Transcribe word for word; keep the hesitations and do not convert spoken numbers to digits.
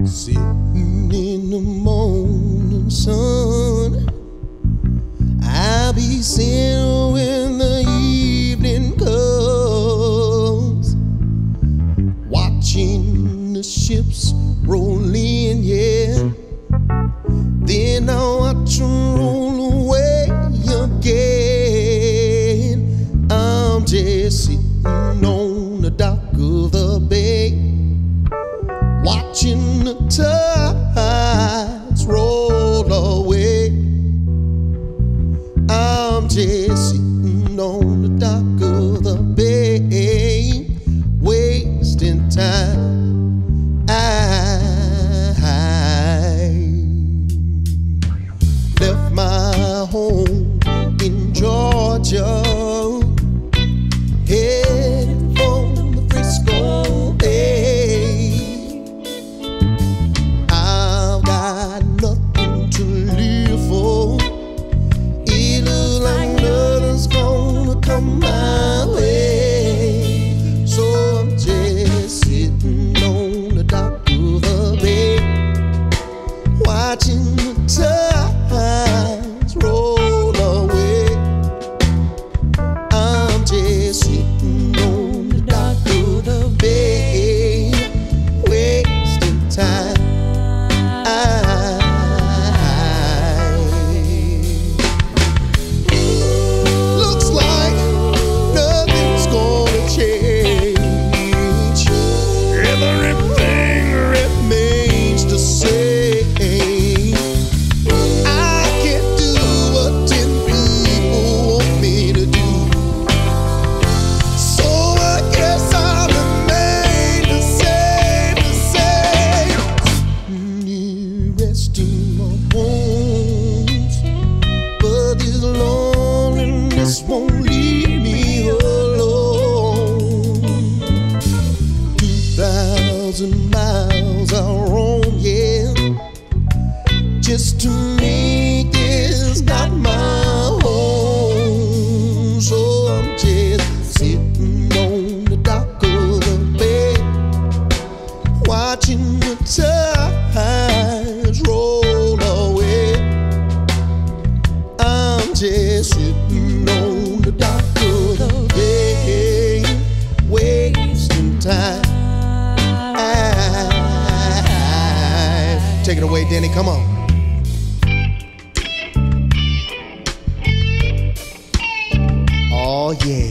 Sitting in the morning sun, I'll be sitting when the evening comes, watching the ships roll in, yeah. Then I'll watch them roll away again. I'm just sitting on the dock of the bay, watching the tides roll away. I'm just sitting on the dock of the bay, wasting time. I left my home in Georgia, headed for the Frisco Bay. I've got nothing to live for. It looks like nothing's gonna come my way, so I'm just sitting on the dock of the bay, watching the tides roll away. I'm just sitting on the dock of the bay, wasting time. Looks like nothing's gonna change. Everything remains the same. I can't do what ten people want me to do, so I guess I'll remain the same, the same. Sitting resting my bones, but this loneliness won't leave me alone. Two thousand miles I roam, yeah, just to make this not my home. So I'm just sitting on the dock of the bay, watching the tides roll away. I'm just sitting on the dock of the bay, wasting time. Take it away, Denny, come on. Oh yeah.